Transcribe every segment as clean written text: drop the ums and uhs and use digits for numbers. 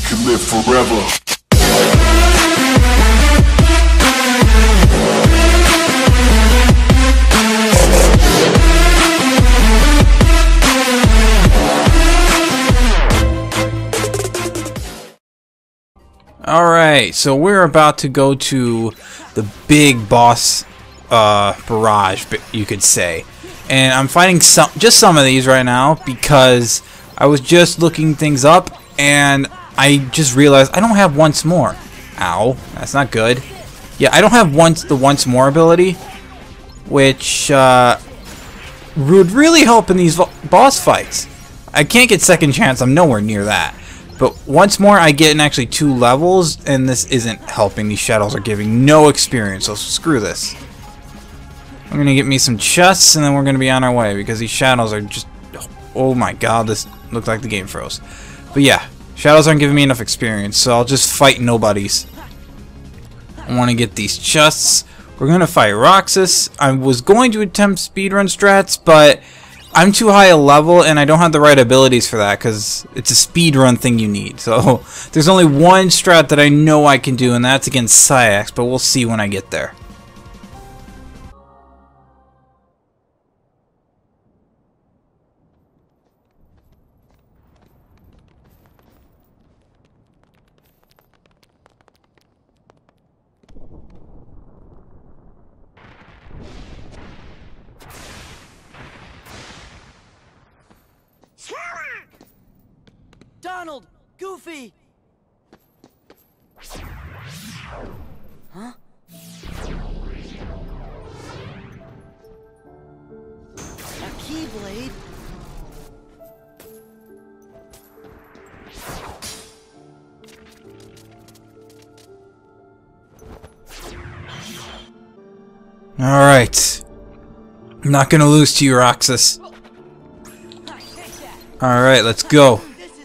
can live forever. Alright, so we're about to go to the big boss barrage, you could say. And I'm fighting just some of these right now because I was just looking things up and I just realized I don't have once more. Ow, that's not good. Yeah, I don't have the once more ability, which would really help in these boss fights. I can't get second chance, I'm nowhere near that. But once more, I get in actually 2 levels, and this isn't helping. These shadows are giving no experience, so screw this. I'm gonna get me some chests, and then we're gonna be on our way, because these shadows are just... Oh my god, this looked like the game froze. But yeah, shadows aren't giving me enough experience, so I'll just fight nobodies. I want to get these chests. We're gonna fight Roxas. I was going to attempt speedrun strats, but... I'm too high a level and I don't have the right abilities for that because it's a speedrun thing you need. So there's only one strat that I know I can do, and that's against Xigbar, but we'll see when I get there. Donald! Goofy! Huh? A keyblade? Alright. I'm not gonna lose to you, Roxas. Alright, let's go.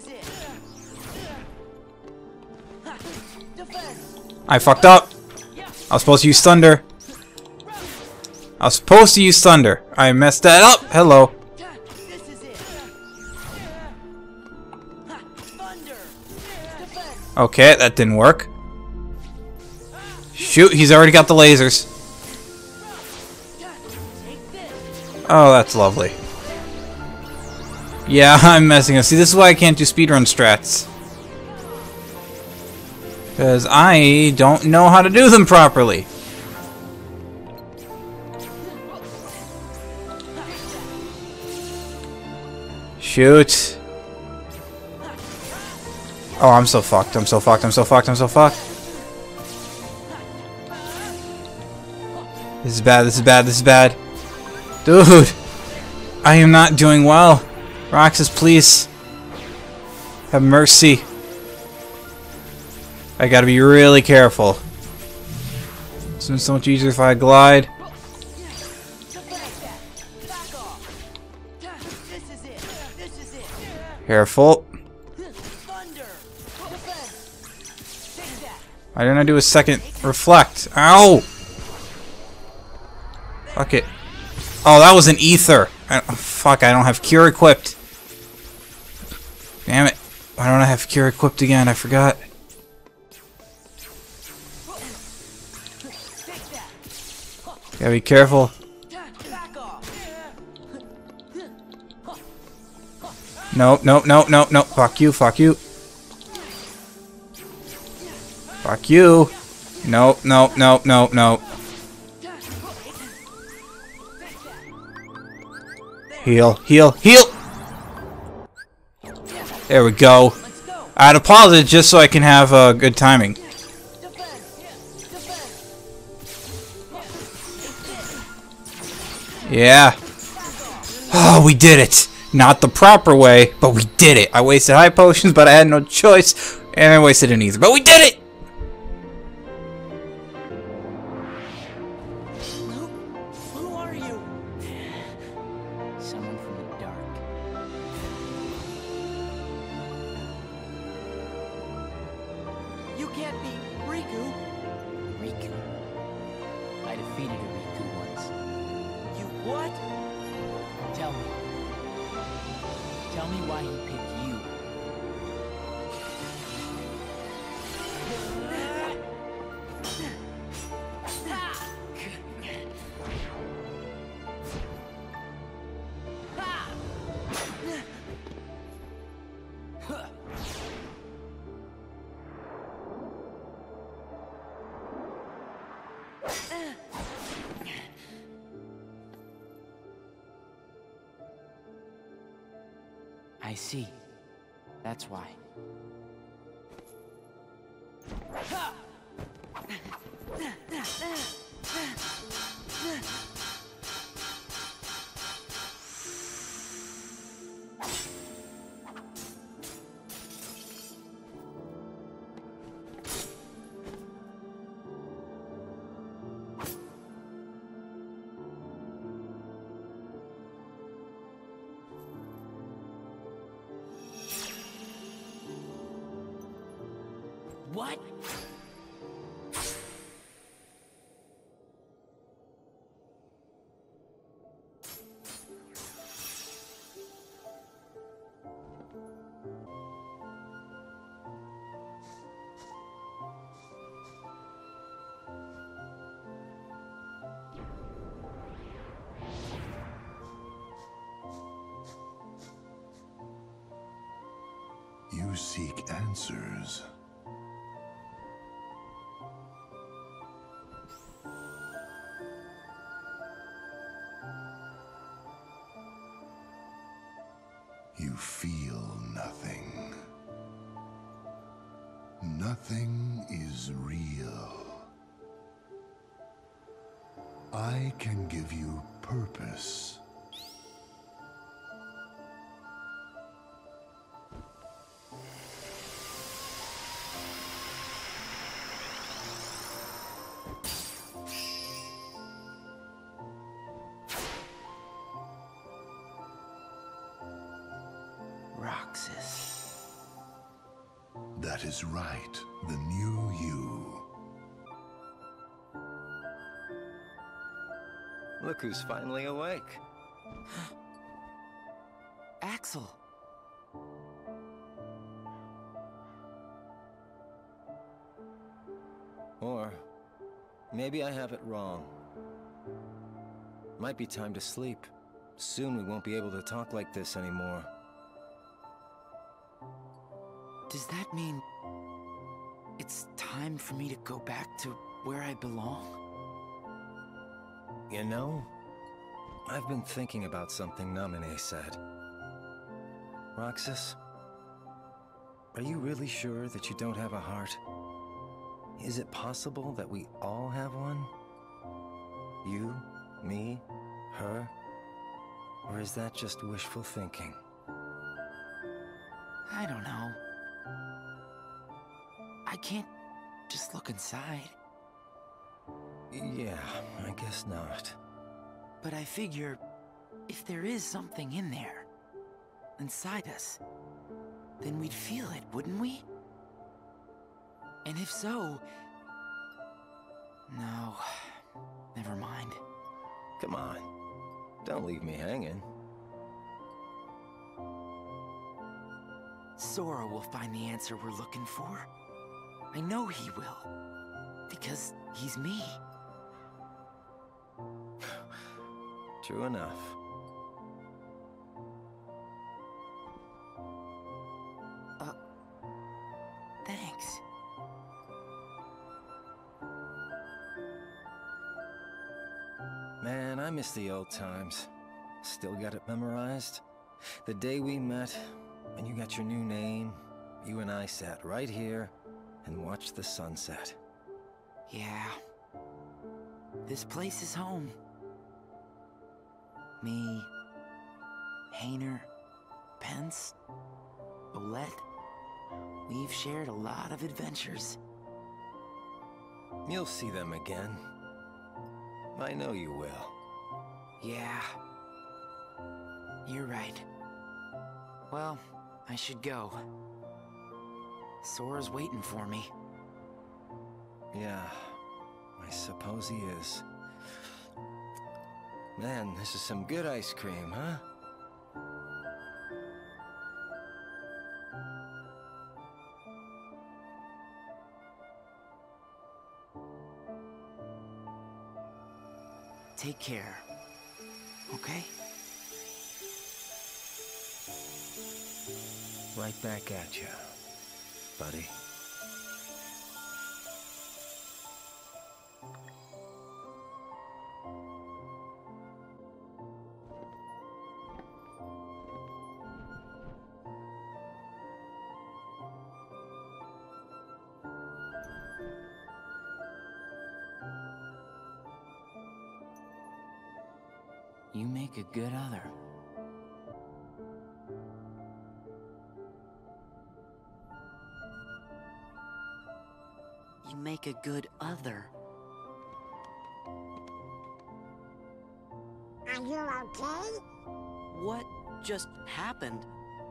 I fucked up. I was supposed to use thunder. I messed that up. Hello. Okay, that didn't work. Shoot, he's already got the lasers. Oh, that's lovely. Yeah, I'm messing up. See, this is why I can't do speedrun strats. Because I don't know how to do them properly. Shoot. Oh, I'm so fucked. I'm so fucked. I'm so fucked. I'm so fucked. This is bad. This is bad. This is bad. Dude. I am not doing well. Roxas, please. Have mercy. I gotta be really careful. It's so much easier if I glide. Careful. Why didn't I do a second reflect? Ow! Fuck it. Oh, that was an ether. Fuck, I don't have cure equipped. Damn it. Why don't I have cure equipped again? I forgot. Gotta be careful. Nope, nope, nope, nope, nope. Fuck you, fuck you. Fuck you. Nope, nope, nope, nope, nope. Heal, heal, heal! There we go. I had to pause it just so I can have good timing. Yeah. Oh, we did it! Not the proper way, but we did it. I wasted high potions, but I had no choice. And I wasted an ether, but we did it! Who are you? Someone from the dark. You can't be Riku. Riku? I defeated a Riku once. You what? Tell me. Tell me why he picked you. I see. That's why. What? You seek answers. You feel nothing. Nothing is real. I can give you purpose. Roxas. That is right, the new you. Look who's finally awake. Axel. Or maybe I have it wrong. Might be time to sleep. Soon we won't be able to talk like this anymore. Does that mean it's time for me to go back to where I belong? You know, I've been thinking about something Namine said. Roxas, are you really sure that you don't have a heart? Is it possible that we all have one? You, me, her? Or is that just wishful thinking? I don't know. I can't just look inside. Yeah, I guess not. But I figure, if there is something in there, inside us, then we'd feel it, wouldn't we? And if so... No, never mind. Come on, don't leave me hanging. Sora will find the answer we're looking for. I know he will. Because he's me. True enough. Thanks. Man, I miss the old times. Still got it memorized? The day we met, and you got your new name, you and I sat right here and watched the sunset. Yeah. This place is home. Me, Hayner, Pence, Olette. We've shared a lot of adventures. You'll see them again. I know you will. Yeah. You're right. Well, I should go. Sora's waiting for me. Yeah, I suppose he is. Man, this is some good ice cream, huh? Take care. Okay? Right back at you, buddy. You make a good other. You make a good other. Are you okay? What just happened?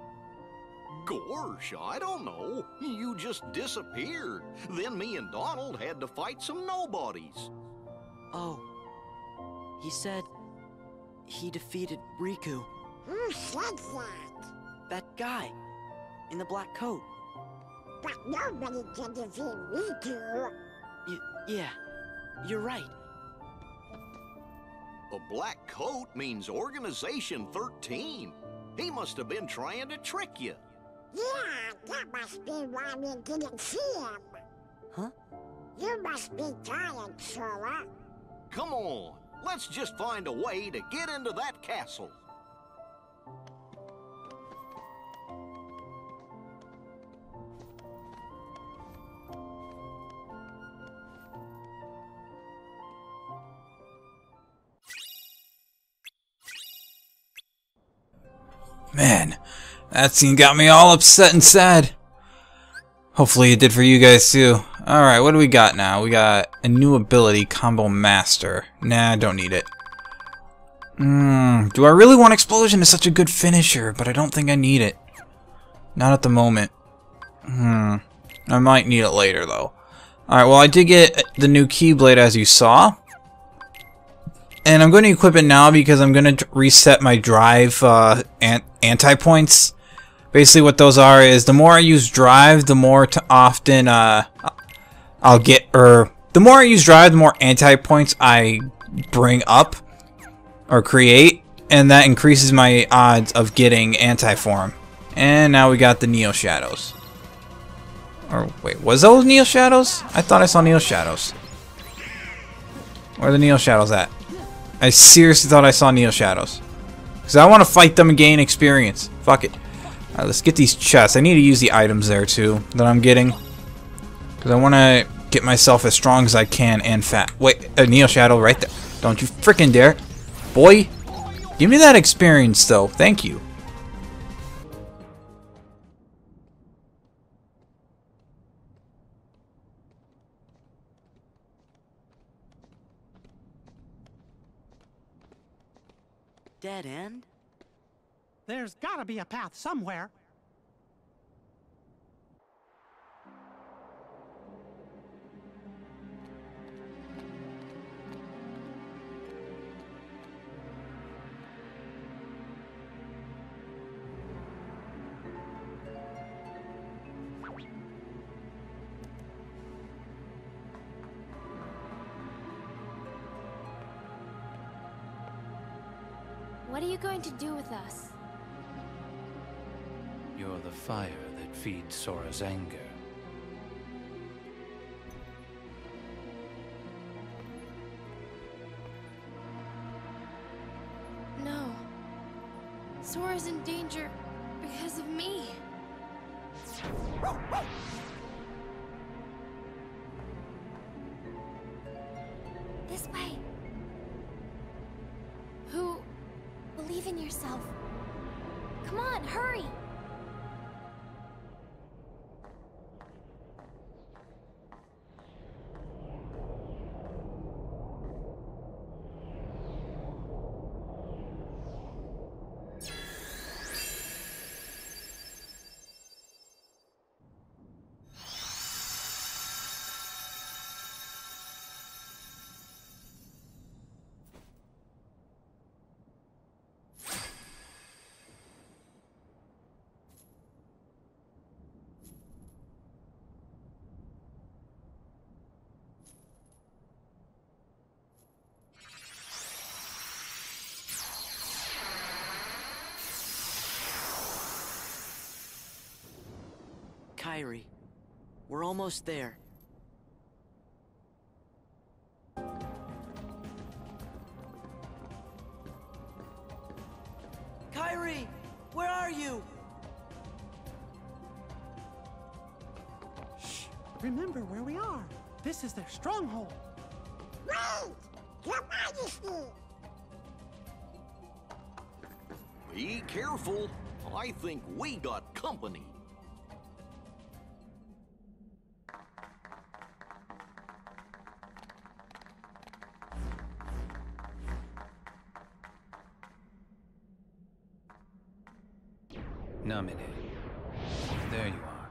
Gosh, I don't know. You just disappeared. Then me and Donald had to fight some nobodies. Oh. He said he defeated Riku. Who said that? That guy in the black coat. But nobody can defeat Riku. Yeah, you're right. A black coat means Organization 13. He must have been trying to trick you. Yeah, that must be why we didn't see him. Huh? You must be tired, Sora. Come on, let's just find a way to get into that castle. Man, that scene got me all upset and sad. Hopefully it did for you guys too. Alright, what do we got now? We got a new ability, Combo Master. Nah, I don't need it. Do I really want Explosion? It's such a good finisher, but I don't think I need it. Not at the moment. I might need it later though. Alright, well I did get the new Keyblade as you saw. And I'm going to equip it now because I'm going to reset my drive anti-points. Basically what those are is the more I use drive, the more often I'll get, or the more I use drive, the more anti-points I bring up or create, and that increases my odds of getting anti-form. And now we got the Neo Shadows. Or wait, was those Neo Shadows? I thought I saw Neo Shadows. Where are the Neo Shadows at? I seriously thought I saw Neo Shadows. Because I want to fight them and gain experience. Fuck it. Alright, let's get these chests. I need to use the items there too that I'm getting. Because I want to get myself as strong as I can and fat. Wait, a Neo Shadow right there. Don't you freaking dare. Boy, give me that experience though. Thank you. Dead end? There's gotta be a path somewhere. What are you going to do with us? You're the fire that feeds Sora's anger. No. Sora's in danger because of me. This way. Believe in yourself. Come on, hurry! Kairi, we're almost there. Kairi, where are you? Shh! Remember where we are. This is their stronghold. Wait! Your Majesty! Be careful. I think we got company. Namine. There you are.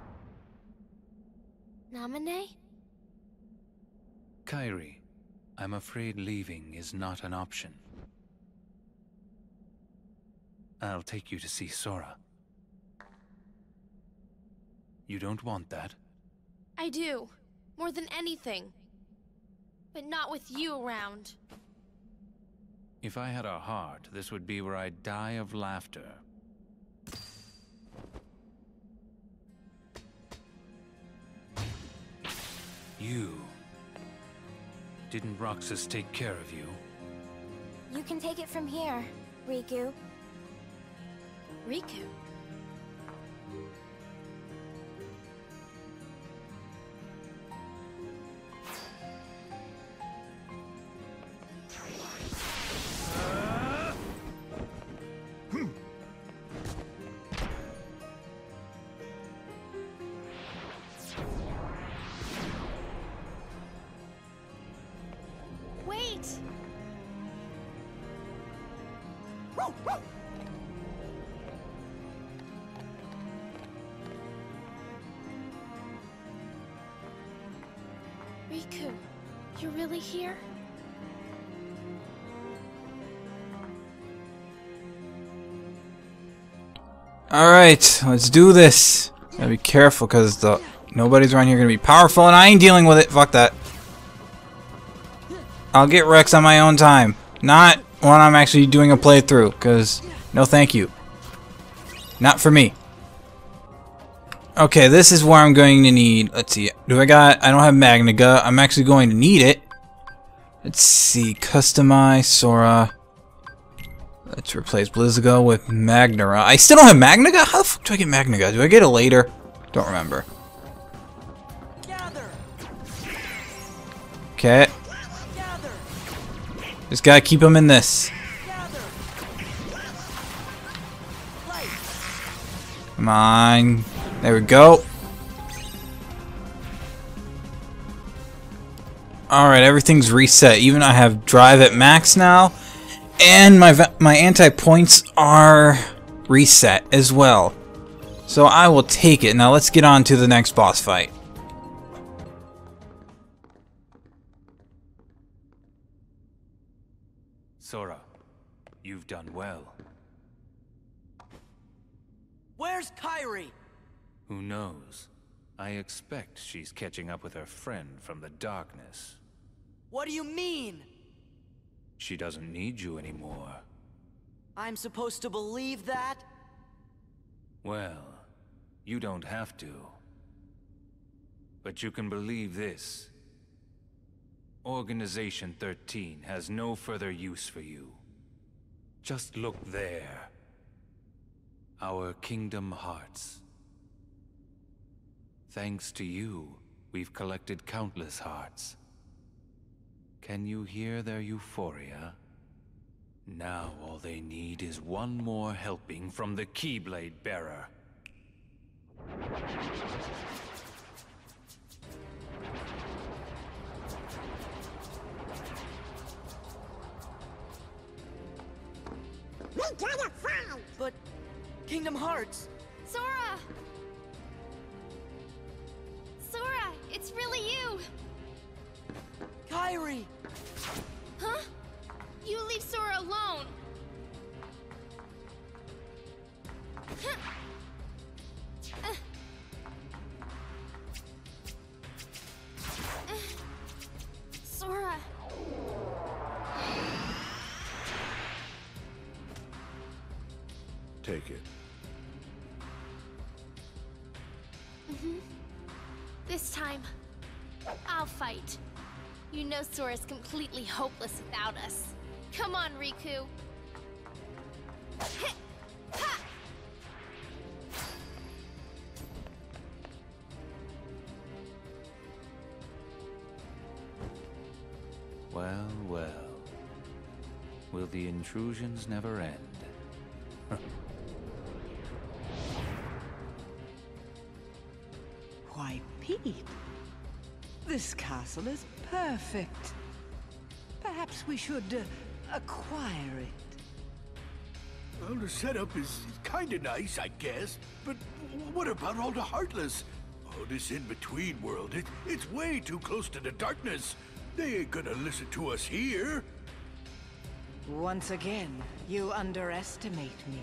Namine? Kairi, I'm afraid leaving is not an option. I'll take you to see Sora. You don't want that? I do. More than anything. But not with you around. If I had a heart, this would be where I'd die of laughter. You... Didn't Roxas take care of you? You can take it from here, Riku. Riku? Wait! Riku, you're really here? Alright, let's do this. Gotta be careful because nobody's around here gonna be powerful and I ain't dealing with it. Fuck that. I'll get Rex on my own time. Not when I'm actually doing a playthrough, because no thank you. Not for me. Okay, this is where I'm going to need... Let's see. I don't have Magnaga. I'm actually going to need it. Let's see. Customize Sora. Let's replace Blizzaga with Magnara. I still don't have Magnaga? How the fuck do I get Magnaga? Do I get it later? Don't remember. Okay. Just gotta keep him in this. Come on. There we go. Alright, everything's reset. Even I have drive at max now. And my anti-points are reset as well. So I will take it. Now let's get on to the next boss fight. Sora, you've done well. Where's Kairi? Who knows? I expect she's catching up with her friend from the darkness. What do you mean? She doesn't need you anymore. I'm supposed to believe that? Well, you don't have to. But you can believe this. Organization 13 has no further use for you. Just look there. Our Kingdom Hearts. Thanks to you, we've collected countless hearts. Can you hear their euphoria? Now all they need is one more helping from the Keyblade Bearer. We gotta fight! But Kingdom Hearts. Sora! Sora, it's really you! Kairi! Huh? You leave Sora alone! Sora! Take it. This time, I'll fight. You know Sora's completely hopeless without us. Come on, Riku. Hit! Ha! Well, well. Will the intrusions never end? My peep. This castle is perfect. Perhaps we should acquire it. Well, the setup is kinda nice, I guess. But what about all the Heartless? Oh, this in-between world, it's way too close to the darkness. They ain't gonna listen to us here. Once again, you underestimate me.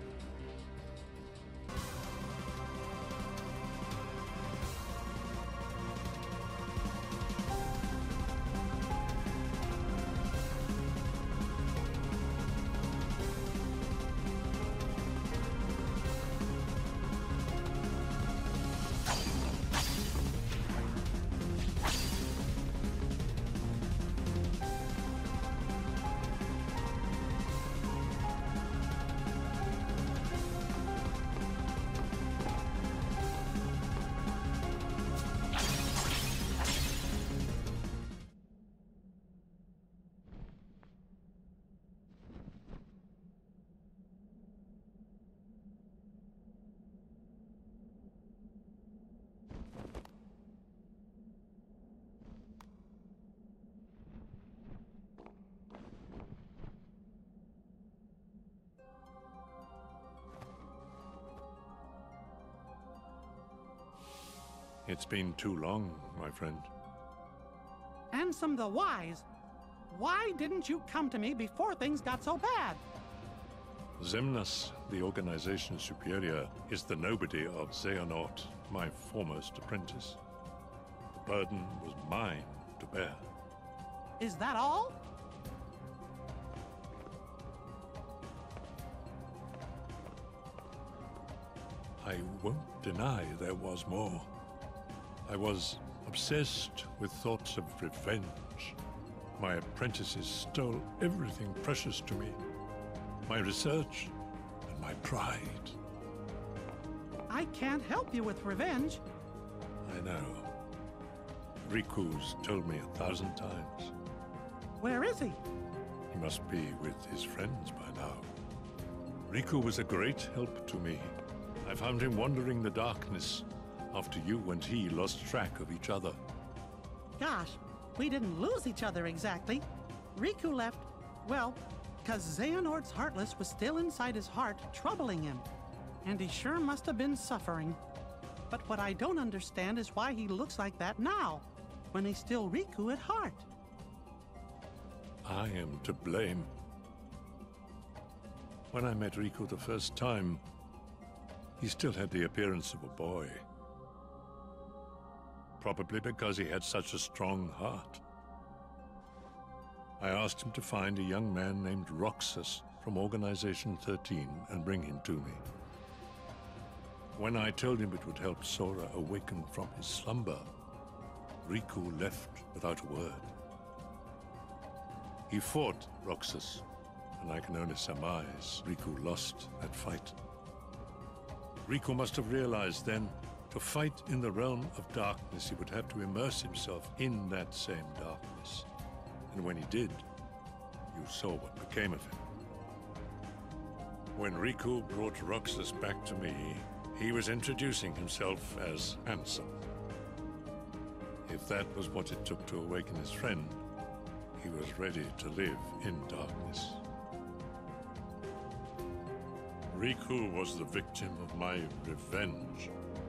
It's been too long, my friend. Ansem the Wise, why didn't you come to me before things got so bad? Xemnas, the organization superior, is the nobody of Xehanort, my foremost apprentice. The burden was mine to bear. Is that all? I won't deny there was more. I was obsessed with thoughts of revenge. My apprentices stole everything precious to me. My research and my pride. I can't help you with revenge. I know. Riku's told me 1,000 times. Where is he? He must be with his friends by now. Riku was a great help to me. I found him wandering the darkness after you and he lost track of each other. Gosh, we didn't lose each other exactly. Riku left, well, because Xehanort's Heartless was still inside his heart, troubling him. And he sure must have been suffering. But what I don't understand is why he looks like that now, when he's still Riku at heart. I am to blame. When I met Riku the first time, he still had the appearance of a boy. Probably because he had such a strong heart. I asked him to find a young man named Roxas from Organization 13 and bring him to me. When I told him it would help Sora awaken from his slumber, Riku left without a word. He fought Roxas, and I can only surmise Riku lost that fight. Riku must have realized then, to fight in the realm of darkness, he would have to immerse himself in that same darkness. And when he did, you saw what became of him. When Riku brought Roxas back to me, he was introducing himself as Ansem. If that was what it took to awaken his friend, he was ready to live in darkness. Riku was the victim of my revenge.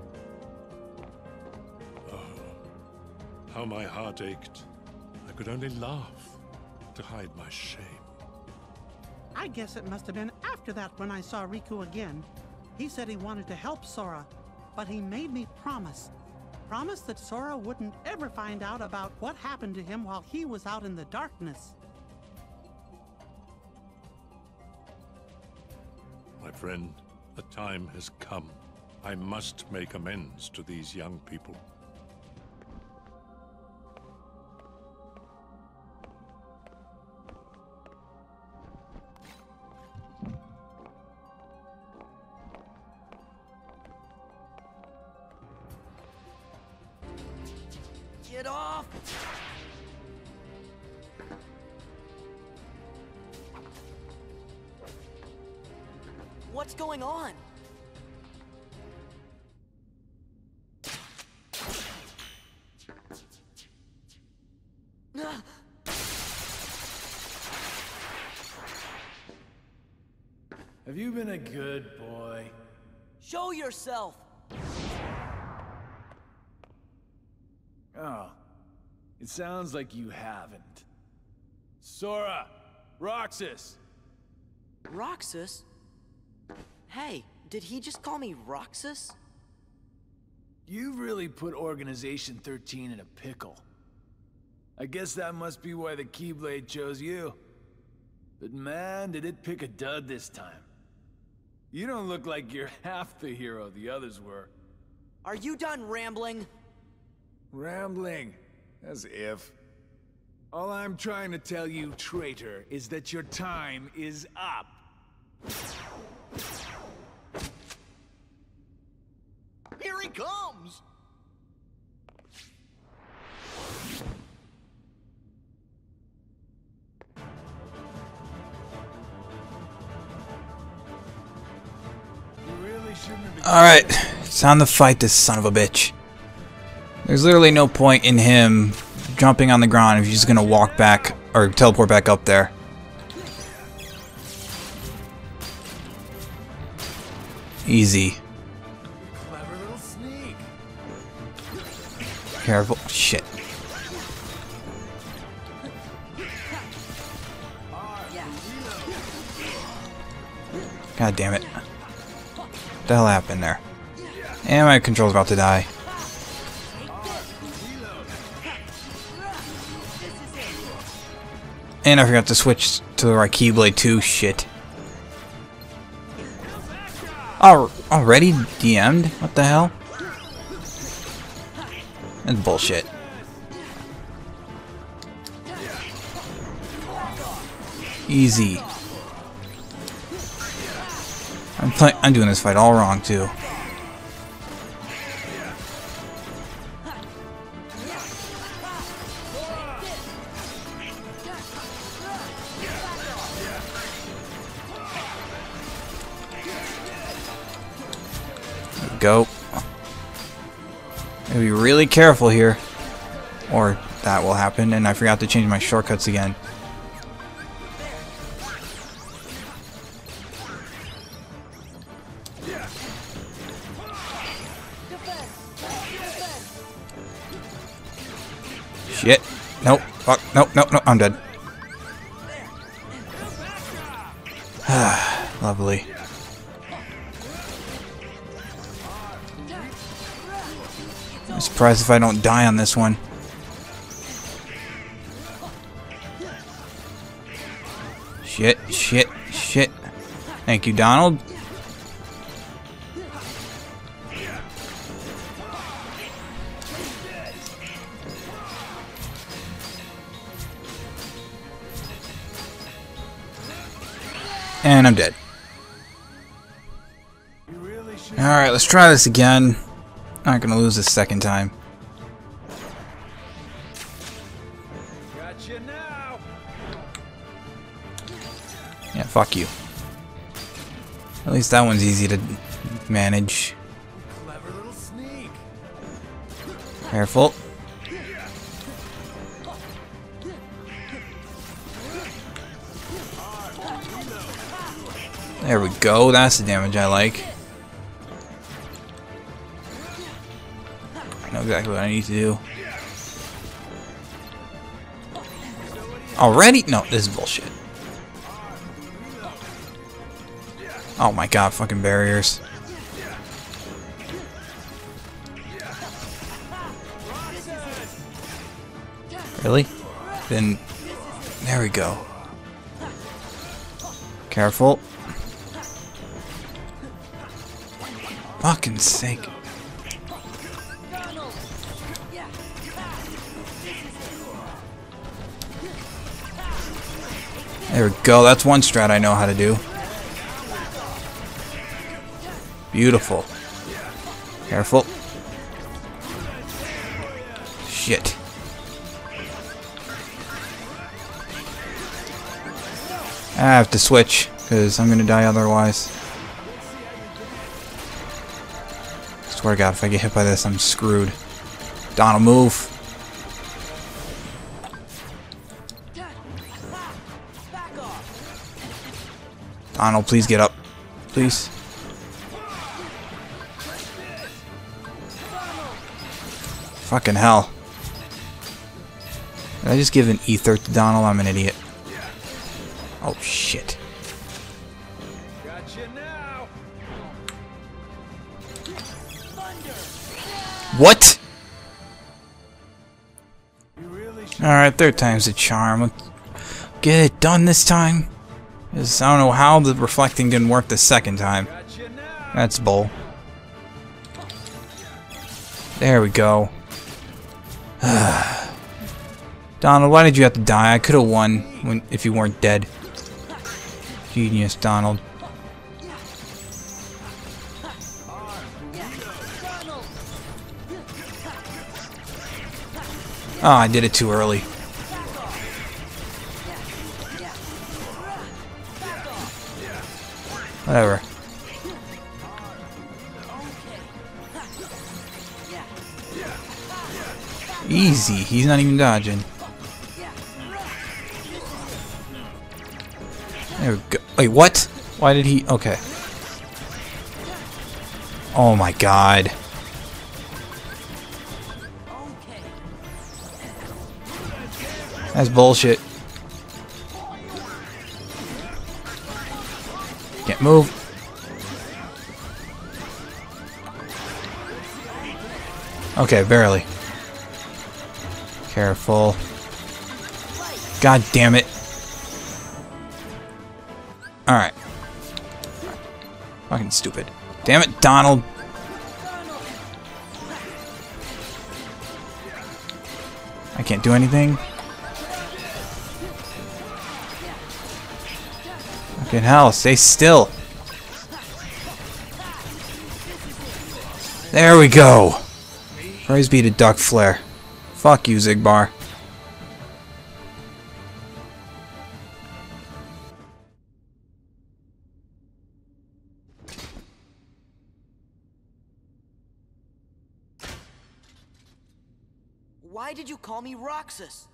How my heart ached. I could only laugh to hide my shame. I guess it must have been after that when I saw Riku again. He said he wanted to help Sora, but he made me promise. Promise that Sora wouldn't ever find out about what happened to him while he was out in the darkness. My friend, the time has come. I must make amends to these young people. Get off! What's going on? Have you been a good boy? Show yourself! Oh, it sounds like you haven't. Sora! Roxas! Roxas? Hey, did he just call me Roxas? You've really put Organization 13 in a pickle. I guess that must be why the Keyblade chose you. But man, did it pick a dud this time. You don't look like you're half the hero the others were. Are you done rambling? Rambling? As if. All I'm trying to tell you, traitor, is that your time is up. Here he comes! Alright, it's time to fight this son of a bitch. There's literally no point in him jumping on the ground if he's just gonna walk back or teleport back up there. Easy. Clever little sneak. Careful. Shit. God damn it. What the hell happened there? And my control's about to die. And I forgot to switch to the right Keyblade too. Shit. Oh, already DM'd? What the hell? That's bullshit. Easy. I'm doing this fight all wrong too. Go. Gotta be really careful here, or that will happen. And I forgot to change my shortcuts again. Shit. Nope. Fuck. Nope. Nope. Nope. I'm dead. Lovely. I'm surprised if I don't die on this one. Shit, shit, shit. Thank you, Donald. And I'm dead. Alright, let's try this again. Not gonna lose this second time. Gotcha now. Yeah, fuck you. At least that one's easy to manage. Clever little sneak. Careful. There we go. That's the damage I like. I know exactly what I need to do. Already? No, this is bullshit. Oh my god, fucking barriers. Really? Then, there we go. Careful. Fucking sake. There we go. That's one strat I know how to do. Beautiful. Careful. Shit. I have to switch, because I'm gonna die otherwise. Swear to God, if I get hit by this, I'm screwed. Donald, move. Donald, please get up. please. Fucking hell. Did I just give an ether to Donald? I'm an idiot. Oh shit. What? Alright, third time's the charm. Let's get it done this time. I don't know how the reflecting didn't work the second time. That's bull. There we go. Donald, why did you have to die? I could have won if you weren't dead. Genius, Donald. Oh, I did it too early. Whatever. Easy. He's not even dodging. There we go. Wait, what? Why did he... Okay. Oh my god. That's bullshit. Can't move. Okay, barely. Careful. God damn it. Alright. Fucking stupid. Damn it, Donald. I can't do anything. Fucking hell, stay still. There we go. Praise be to Duck Flare. Fuck you, Xigbar. Why did you call me Roxas?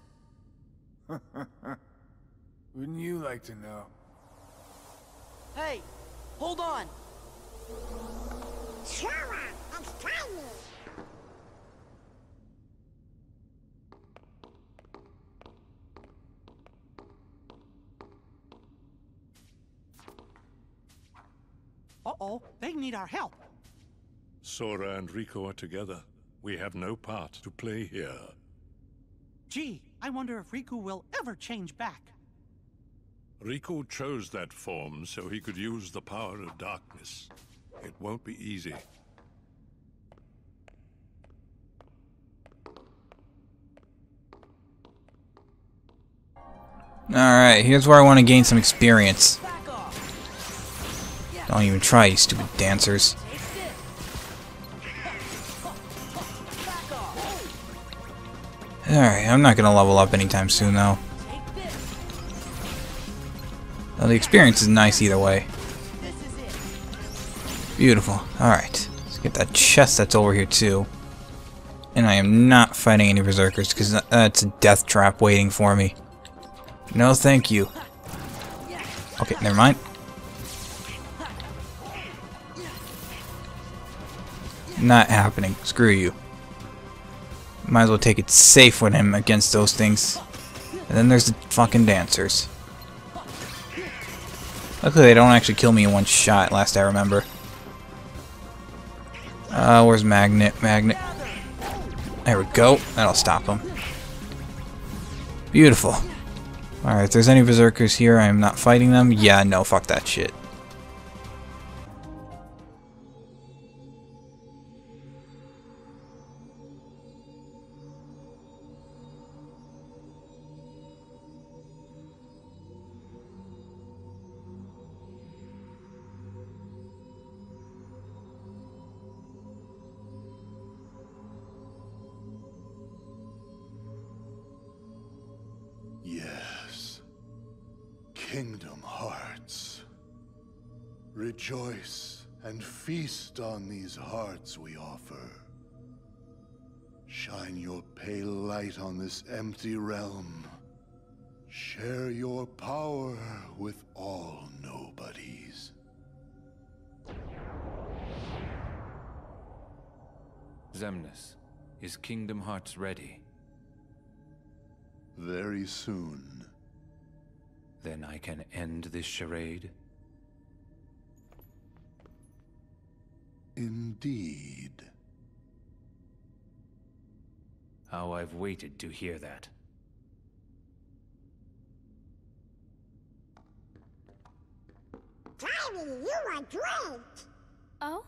Wouldn't you like to know? Hey, hold on. Sure, it's tiny. Uh-oh, they need our help. Sora and Rico are together. We have no part to play here. Gee, I wonder if Riku will ever change back. Rico chose that form so he could use the power of darkness. It won't be easy. Alright, here's where I want to gain some experience. Don't even try, you stupid dancers. Alright, I'm not gonna level up anytime soon though. Well, the experience is nice either way. Beautiful. Alright. Let's get that chest that's over here too. And I am not fighting any berserkers because that's a death trap waiting for me. No thank you. Okay, never mind. Not happening. Screw you. Might as well take it safe with him against those things. And then there's the fucking dancers. Luckily they don't actually kill me in one shot, last I remember. Where's Magnet? Magnet. There we go. That'll stop him. Beautiful. Alright, if there's any berserkers here, I'm not fighting them. Yeah, no, fuck that shit. Yes. Kingdom Hearts. Rejoice and feast on these hearts we offer. Shine your pale light on this empty realm. Share your power with all nobodies. Xemnas, is Kingdom Hearts ready? Very soon. Then I can end this charade? Indeed. How I've waited to hear that. Tiny, you are great! Oh?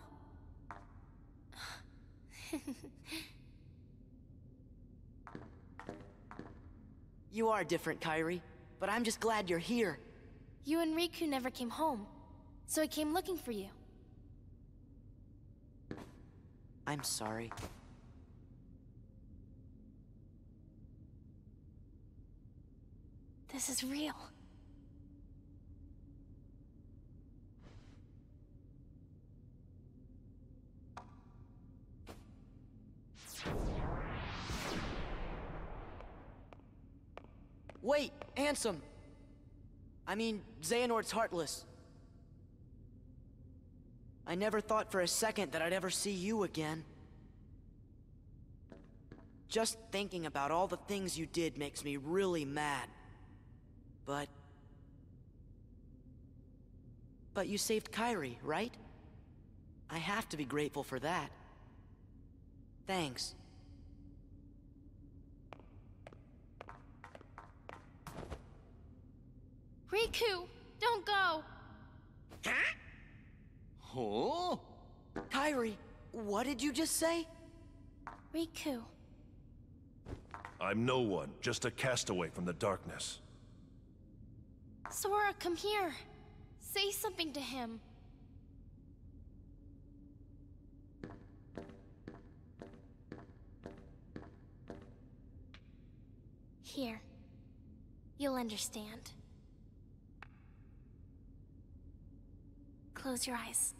You are different, Kairi, but I'm just glad you're here. You and Riku never came home, so I came looking for you. I'm sorry. This is real. Wait, Ansem! I mean, Xehanort's heartless. I never thought for a second that I'd ever see you again. Just thinking about all the things you did makes me really mad. But you saved Kairi, right? I have to be grateful for that. Thanks. Riku, don't go! Huh? Kairi, what did you just say? Riku. I'm no one, just a castaway from the darkness. Sora, come here. Say something to him. Here. You'll understand. Close your eyes.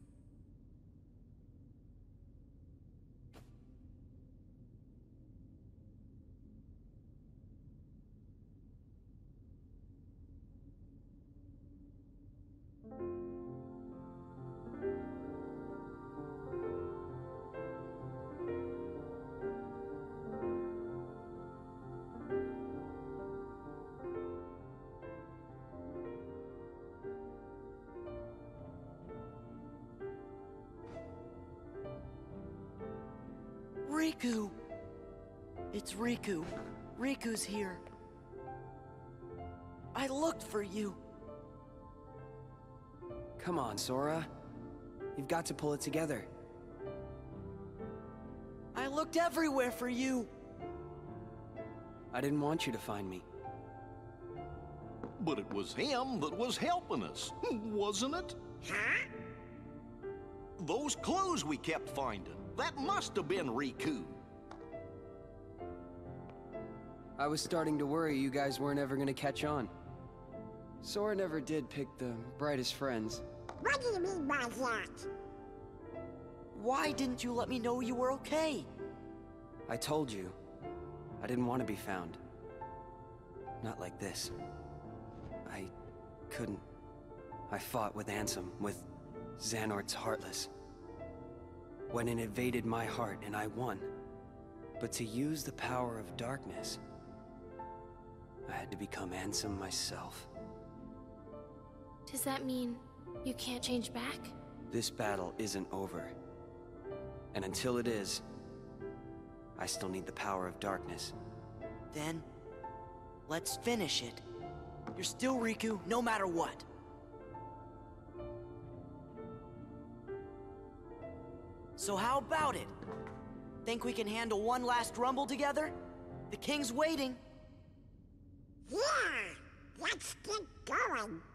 Riku! It's Riku. Riku's here. I looked for you. Come on, Sora. You've got to pull it together. I looked everywhere for you. I didn't want you to find me. But it was him that was helping us, wasn't it? Huh? Those clues we kept finding, that must have been Riku. I was starting to worry you guys weren't ever gonna catch on. Sora never did pick the brightest friends. What do you mean by that? Why didn't you let me know you were okay? I told you. I didn't want to be found. Not like this. I couldn't. I fought with Ansem, with Xehanort's Heartless. When it invaded my heart and I won. But to use the power of darkness, I had to become Ansem myself. Does that mean you can't change back? This battle isn't over. And until it is, I still need the power of darkness. Then, let's finish it. You're still Riku, no matter what. So how about it? Think we can handle one last rumble together? The king's waiting. Yeah, let's get going.